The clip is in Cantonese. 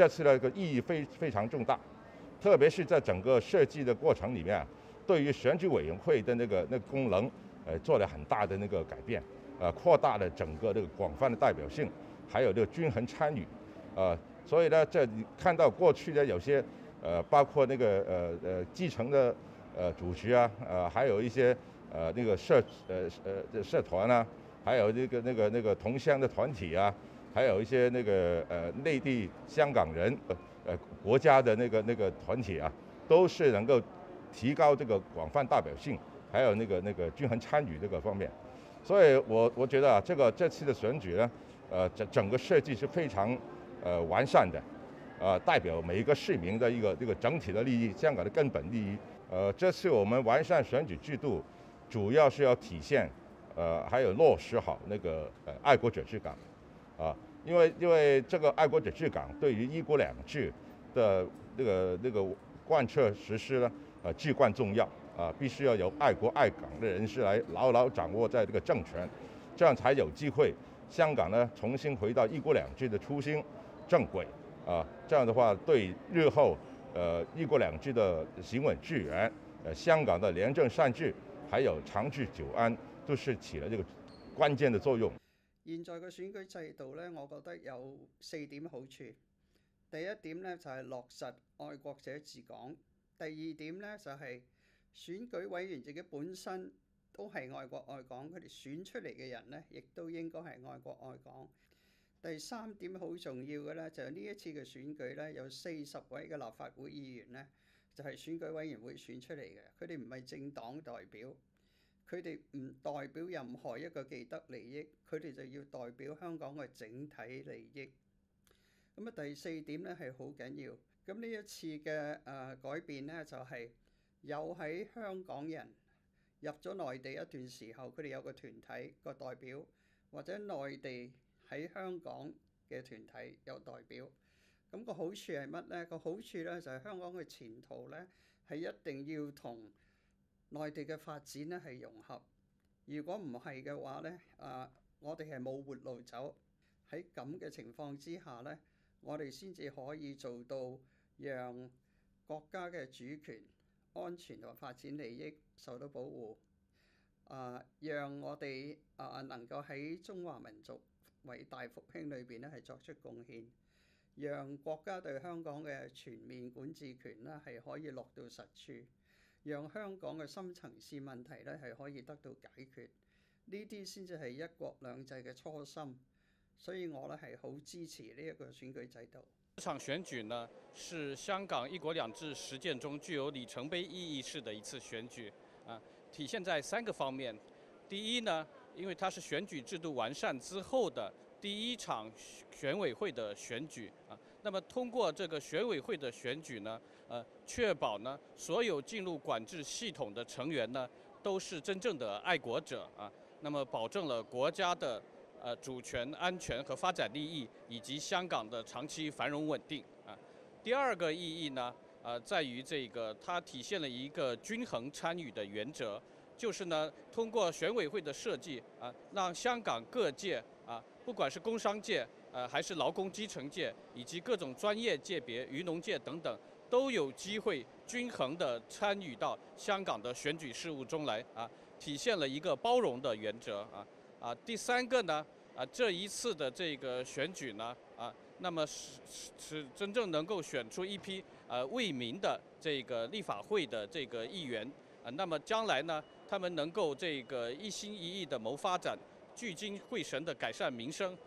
这次的一个意义非常重大，特别是在整个设计的过程里面，对于选举委员会的那个功能，做了很大的那个改变，扩大了整个这个广泛的代表性，还有这个均衡参与，所以呢，这看到过去的有些包括那个基层的组织啊，还有一些那个社团啊，还有那个同乡的团体啊，还有一些那个内地香港人国家的那个团体啊，都是能够提高这个广泛代表性，还有那个均衡参与这个方面。所以我觉得啊，这次的选举呢，整个设计是非常完善的，代表每一个市民的一个整体的利益，香港的根本利益。这次我们完善选举制度，主要是要体现还有落实好那个爱国者治港，因为这个爱国者治港对于一国两制的那个贯彻实施呢，至关重要，必须要由爱国爱港的人士来牢牢掌握在这个政权，这样才有机会香港呢重新回到一国两制的初心正轨，这样的话对日后一国两制的行稳致远，香港的廉政善治还有长治久安，都是起了这个關鍵嘅作用。 現在嘅選舉制度呢，我覺得有4點好處。第一點呢，就係落實愛國者治港。第二點呢，就係選舉委員自己本身都係愛國愛港，佢哋選出嚟嘅人呢，亦都應該係愛國愛港。第三點好重要嘅呢，就係呢一次嘅選舉呢，有40位嘅立法會議員呢，就係選舉委員會選出嚟嘅，佢哋唔係政黨代表。佢哋唔代表任何一個既得利益，佢哋就要代表香港嘅整體利益。咁啊，第4點呢係好緊要。咁呢一次嘅改變呢，就係有喺香港人入咗內地一段時候，佢哋有個團體個代表，或者內地喺香港嘅團體有代表。咁個好處係乜呢？個好處呢，就係香港嘅前途呢，係一定要同內地嘅發展呢係融合，如果唔係嘅話呢，我哋係冇活路走。喺咁嘅情況之下呢，我哋先至可以做到讓國家嘅主權、安全同發展利益受到保護，讓我哋能夠喺中華民族偉大復興裏邊呢係作出貢獻，讓國家對香港嘅全面管治權呢係可以落到實處。讓香港嘅深層次問題呢係可以得到解決，呢啲先至係一國兩制嘅初心，所以我呢係好支持呢一個選舉制度。 這場選舉呢，是香港一國兩制實踐中具有里程碑意義式的一次選舉，體現在3個方面。第一呢，因為它是選舉制度完善之後的第一場選委會的選舉那麼通過這個選委會的選舉呢，確保呢所有進入管制系統的成員呢都是真正的愛國者那麼保證了國家的主權、安全和發展利益，以及香港的長期繁榮穩定第二個意義呢，在於這個它體現了一個均衡參與的原則，就是呢通過選委會的設計讓香港各界不管是工商界還是勞工基層界，以及各種專業界別、漁農界等等，都有機會均衡地參與到香港的選舉事務中來體現了一個包容的原則第三個呢，這一次的這個選舉呢那麼是真正能夠選出一批為民的這個立法會的這個議員那麼將來呢，他們能夠這個一心一意地謀發展，聚精會神地改善民生。